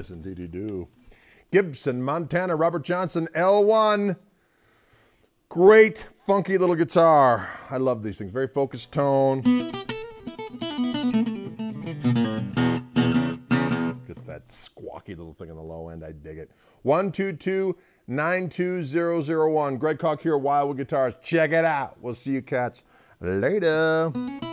Yes, indeed you do. Gibson, Montana, Robert Johnson, L-1. Great, funky little guitar. I love these things. Very focused tone. Gets that squawky little thing on the low end. I dig it. 122-92001. Greg Koch here, Wildwood Guitars. Check it out. We'll see you cats later.